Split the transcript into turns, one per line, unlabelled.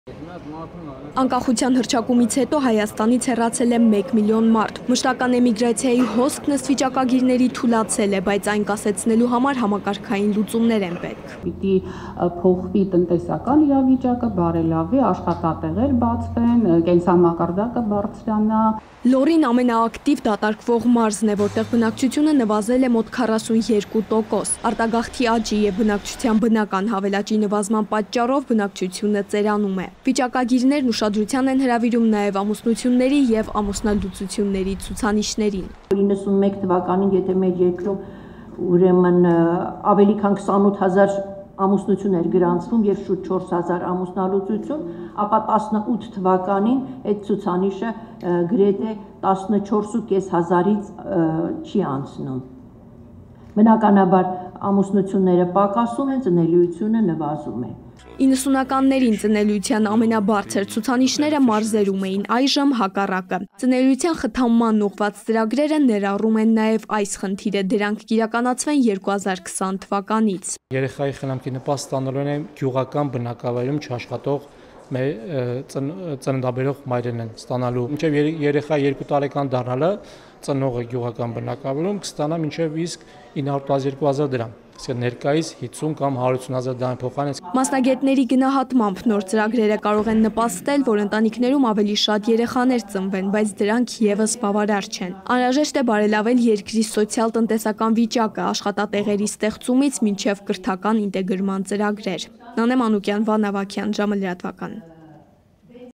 Անկախության հռչակումից հետո Հայաստանից հեռացել է 1 միլիոն մարդ։ Մշտական էմիգրացիայի հոսքն ըստ վիճակագիրների թուլացել է, բայց այն կասեցնելու համար համակարգային լուծումներ են պետք։
Պիտի փոխվի տնտեսական իրավիճակը, բարելավի, աշխատատեղեր բացվեն, կենսամակարդակը բարձրանա։
Լորին ամենաակտիվ դատարկվող մարզն է, որտեղ բնակչությունը նվազել է մոտ 42%։ Արտագաղթի աճի եւ բնակչության բնական հավելաճի նվազման պատճառով բնակչությունը ծերանում է։ Վիճակագիրներն ուշադրության են հրավիրում նաև ամուսնությունների եւ ամուսնալուծությունների ցուցանիշներին։
91 թվականին, եթե մեր երկրում ուրեմն ավելի քան 28000 ամուսնություն էր գրանցվում եւ շուրջ 4000 ամուսնալուծություն, ապա 18 թվականին այդ ցուցանիշը գրեթե 14500-ից չի անցնում։ Բնականաբար ամուսնությունները պակասում են, ծնելիությունը նվազում է։
90-ականներին ծնելիության ամենաբարձր ցուցանիշները մարզերում էին, այժմ հակառակը։ Ծնելիության խթանման ուղղված ծրագրերը ներառում են նաև այս խնդիրը, դրանք կիրականացվեն 2020 թվականից։
Երեխայի խնամքի նպաստ ստանալու են գյուղական բնակավայրում չաշխատող ծննդաբերող մայրերն են ստանալու։ Մինչև երեխա 2 տարեկան դառնալը ծնողը գյուղական բնակավայրում կստանա մինչև իսկ 902,000 դրամ։ Ներկայիս 50 կամ 150,000 դրամ փոխանից։
Մասնագետների գնահատմամբ նոր ծրագրերը կարող են նպաստել, որ ընտանիքներում ավելի շատ երեխաներ ծնվեն, բայց դրանք եւս բավարար չեն։ Անհրաժեշտ է բարելավել երկրի սոցիալ-տնտեսական վիճակը, աշխատատեղերի ստեղծումից մինչև կրթական ինտեգրման ծրագրեր։ Նանե Մանուկյան, Վան Ավագյան, ժամը լրատվական։